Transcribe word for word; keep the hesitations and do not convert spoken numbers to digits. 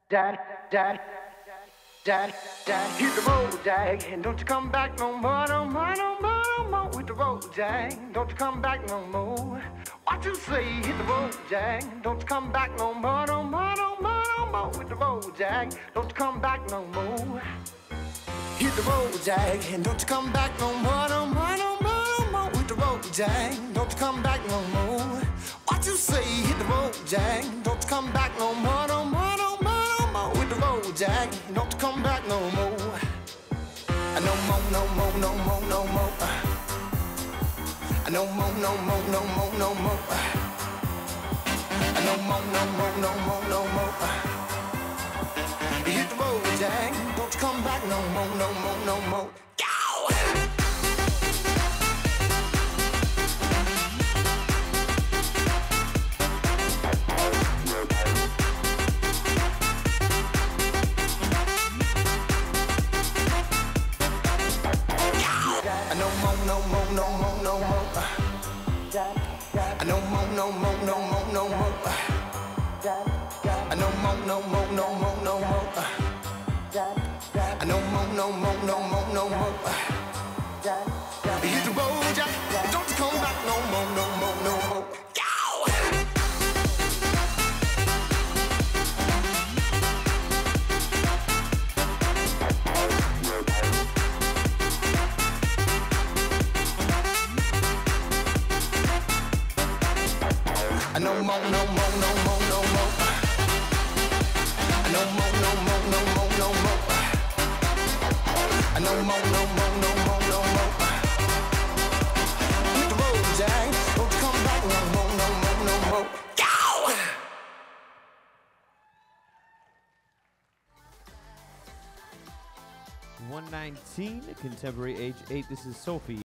Dad, dad, dad, dad, hit the road, Jack, and don't you come back no more, no more, no more, no more. With the road, Jack, don't you come back no more. What you say? Hit the road, Jack, don't you come back no more, no more, no more, no more. With the road, Jack, don't you come back no more. Hit the road, Jack, and don't you come back no more, no more, no more, no more. With the road, Jack, don't you come back no more. What you say? Hit the road, Jack, don't you come back no more, no more, no more, no more. With the road, Jack, don't you come back no more. No more, no more, no more, no more. No more, no more, no more, no more. No more, no more, no more, no more. Hit the road, Jack, don't you come back no more, no more, no more. Go! No more, no more, no more, no more. No more, no more, no more, no more. No more, no more, no more, no more. No more, no more, no more, no more. Hit the road, Jack, don't you come back no more, no more, no more. No more, no more, no more, no more. No more, no more, no more, no more. No more, no more, no more, no more. Hit the road, Jack, don't you come back no more, no more, no more. Go! one nineteen, contemporary age eight. This is Sophie.